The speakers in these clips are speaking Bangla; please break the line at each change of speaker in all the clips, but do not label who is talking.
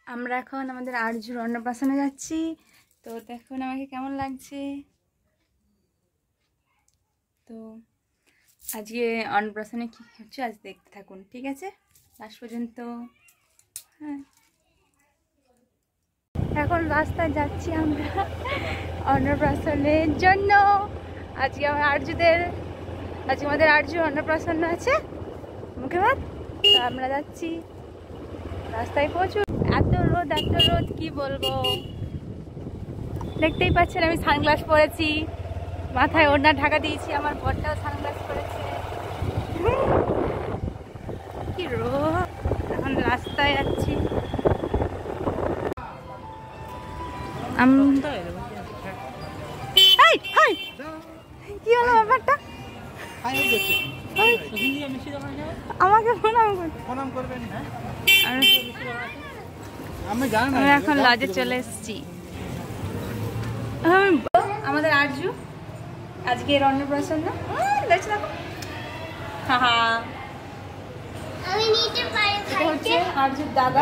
আমরা এখন আমাদের আরজুর অন্নপ্রাশনে যাচ্ছি। তো দেখুন আমাকে কেমন লাগছে। তো আজকে অন্নপ্রাশনে কী হচ্ছে আজ দেখতে থাকুন, ঠিক আছে লাস্ট পর্যন্ত। হ্যাঁ, এখন রাস্তায় যাচ্ছি আমরা অন্নপ্রাশনের জন্য। আজকে আমাদের আরজুর অন্নপ্রাশন আছে, মুখে ভাত। আমরা যাচ্ছি, রাস্তায় প্রচুর এত রোদ কি বলবো। দেখতেই পাচ্ছেন আমি সানগ্লাস পরেছি, মাথায় ওড়না ঢাকা দিয়েছি, আমার বরটাও সানগ্লাস পরেছে। কি রোদ, এখন রাস্তায় যাচ্ছি। কি হলো ব্যাপারটা? আমাকে প্রণাম করবেন। আমি এখন লজে চলে এসেছি। আমাদের আরজু আজকে এর অন্নপ্রাশন না, দেখছি দেখো। হচ্ছে আরজুর দাদা।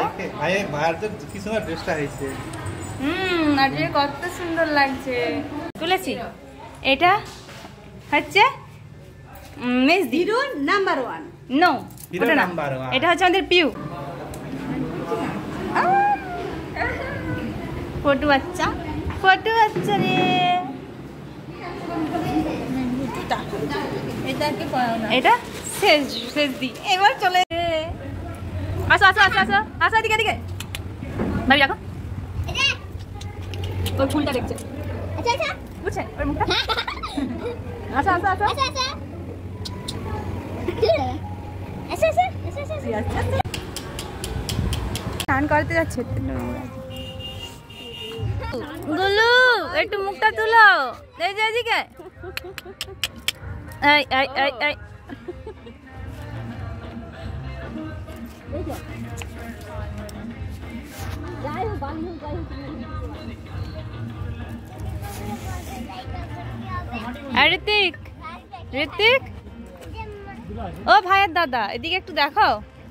আরজুর কত সুন্দর লাগছে, তুলেছি। এটা হচ্ছে মেজদি নাম্বার 1। নো, এটা হচ্ছে আমাদের পিউ। ফটো বাচ্চা রে। এটা শেষ দি। এবার চলে আসো এদিকে ভাবি দেখো, ওই ফুলটা দেখছে, বুঝছেন ওই মুখটা। আসো স্নান করতে যাচ্ছে। গুলু একটু মুখটা তুলো, এই যে এদিকে। ঋতিক ও ভাইয়ের দাদা, এদিকে একটু দেখো।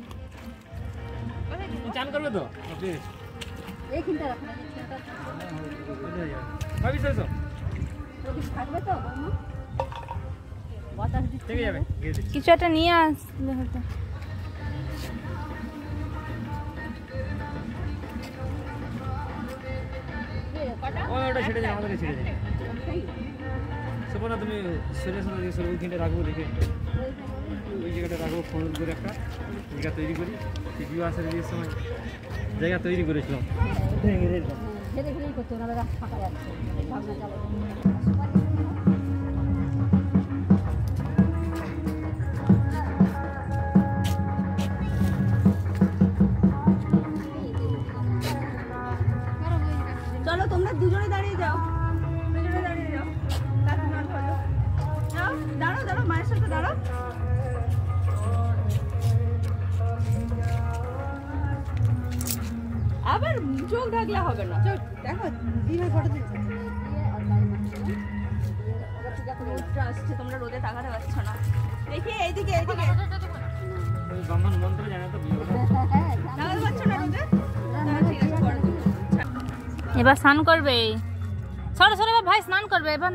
চান করবে তো কিছু একটা নিয়ে আসলে হতো।
তুমি ওইখানটা রাখবো, দেখে ওই জায়গাটা রাখবো, ফোন করে একটা জায়গা তৈরি করি। ভিডিও আসার বিয়ের সময় জায়গা তৈরি করেছিলাম।
চলো তোমরা দুজনে দাঁড়িয়ে যাও, দাঁড়াও মায়ের সাথে দাঁড়াও। আবার চোখ ঢাকলে হবে না, দেখো দিনের ফটো দিচ্ছে। আসছে, তোমরা রোদে তাকাতে পারছো না। দেখি এইদিকে মন্ত্র জানা তো তাকাতে পারছো না রোদে। এবার স্নান করবে, সরো ভাই স্নান করবে এবার।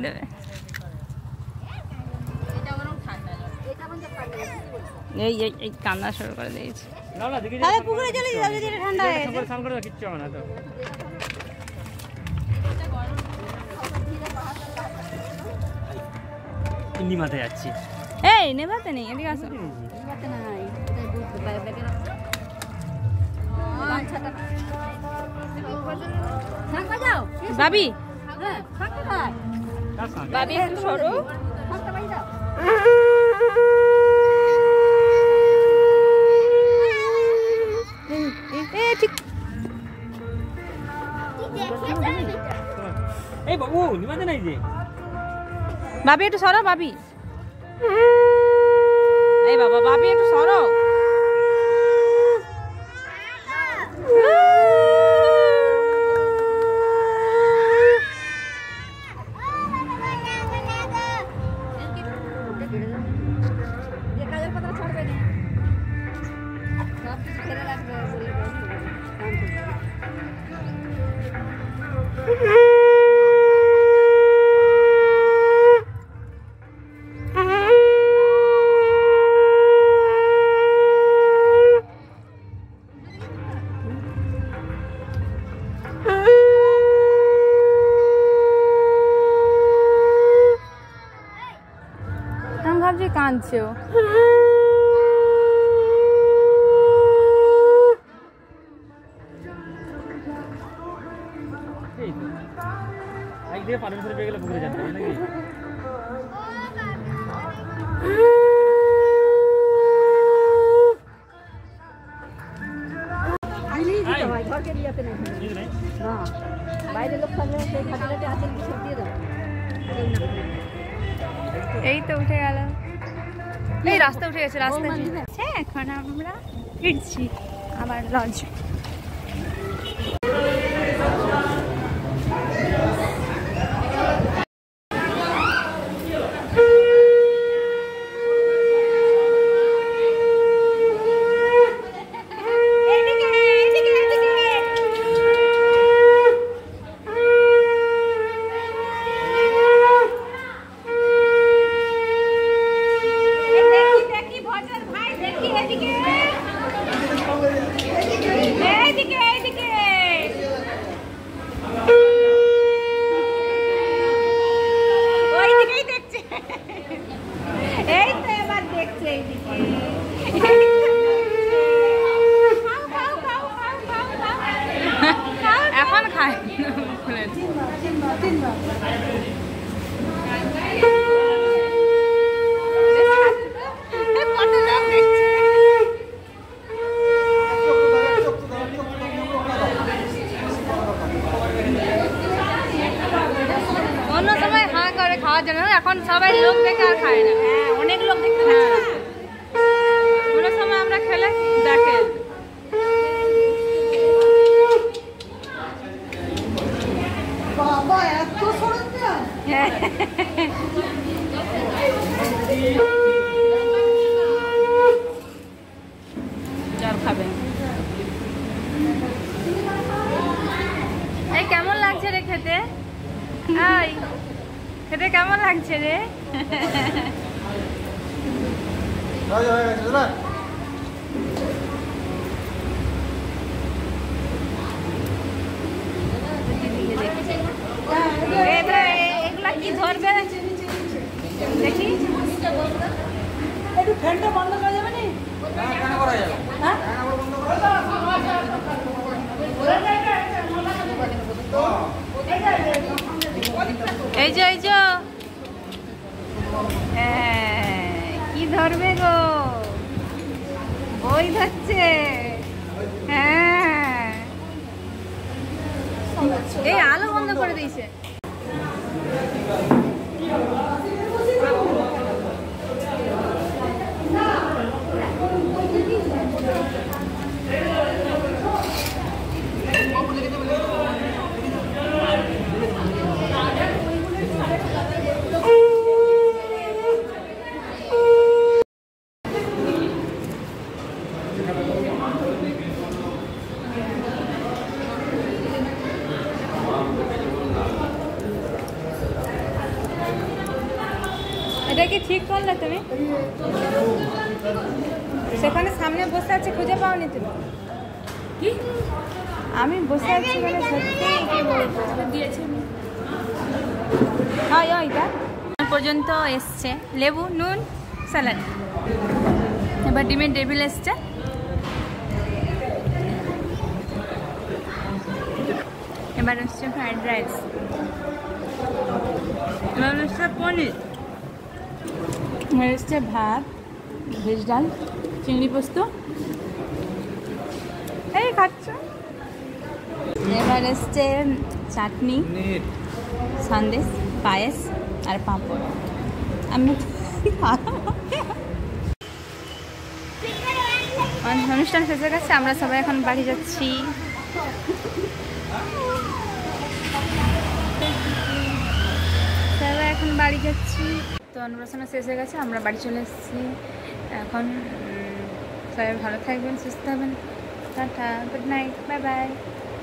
দেবে। এই এই এই কান্না শুরু করে দিয়েছে।
তাহলে পুকুরে চলে যাবে, যেটা ঠান্ডা হয়ে গেছে। স্নান করে কিচ্ছু হবে না তো। ইন্দি মাথায় যাচ্ছি।
এই নেভাতে নেই, এদিকে আসো। বাবি বাবি একটু সরো।
এই বাবু নিমাতে নাই যে।
বাবি একটু সরো, বাবি। এই বাবা, বাবি একটু সরো। আমি ভাবছি কাঁদছে ও।
একদিকে পারমিশন পেয়ে গেলে পুকুরে যেতে হবে নাকি?
এই তো উঠে গেল, এই রাস্তা উঠে গেছে, রাস্তা। হ্যাঁ, এখন আমরা ফিরছি আবার লজ। এখন খায় অন্য সময় হাঁ করে খাওয়ার জন্য, এখন সবাই লোক দেখে আর খায় না। হ্যাঁ, অনেক লোক দেখতে পাচ্ছে না। অন্য সময় আমরা খেলে দেখে।
বাবা এত সরঞ্জাম।
জল খাবে। এই কেমন লাগছে রে খেতে? এই খেতে কেমন লাগছে রে? এগুলা কি ধরবে দেখি।
একটু ফ্যানটা বন্ধ করা যাবে না? কেন করা যাবে? হ্যাঁ,
এই যে এই যে কি ধরবে গো? বই ধরছে। হ্যাঁ, এই আলো বন্ধ করে দিয়েছে। এটা কি ঠিক করলে তুমি? সেখানে সামনে বসে আছে, খুঁজে পাওনি তুমি? কি আমি বসে আছি মানে সত্যি কি বলবো দিয়েছে ওইটা পর্যন্ত এসছে লেবু নুন স্যালাড। এবার ডিমের টেবিল এসছে। এবার হচ্ছে ফ্রাইড রাইস, এবার হচ্ছে পনির, এবার হচ্ছে ভাত, ভেজ ডাল, চিংড়ি পোস্ত। এই খাচ্ছ। এবার এসছে চাটনি, সন্দেশ, পায়েস আর পাঁপড়। আমি অনুষ্ঠান শেষে গেছে, আমরা সবাই এখন বাড়ি যাচ্ছি। সবাই এখন বাড়ি যাচ্ছি। তো অনুষ্ঠান শেষ হয়ে গেছে, আমরা বাড়ি চলে এসেছি এখন। সবাই ভালো থাকবেন, সুস্থ হবেন। Tata, good night, bye by.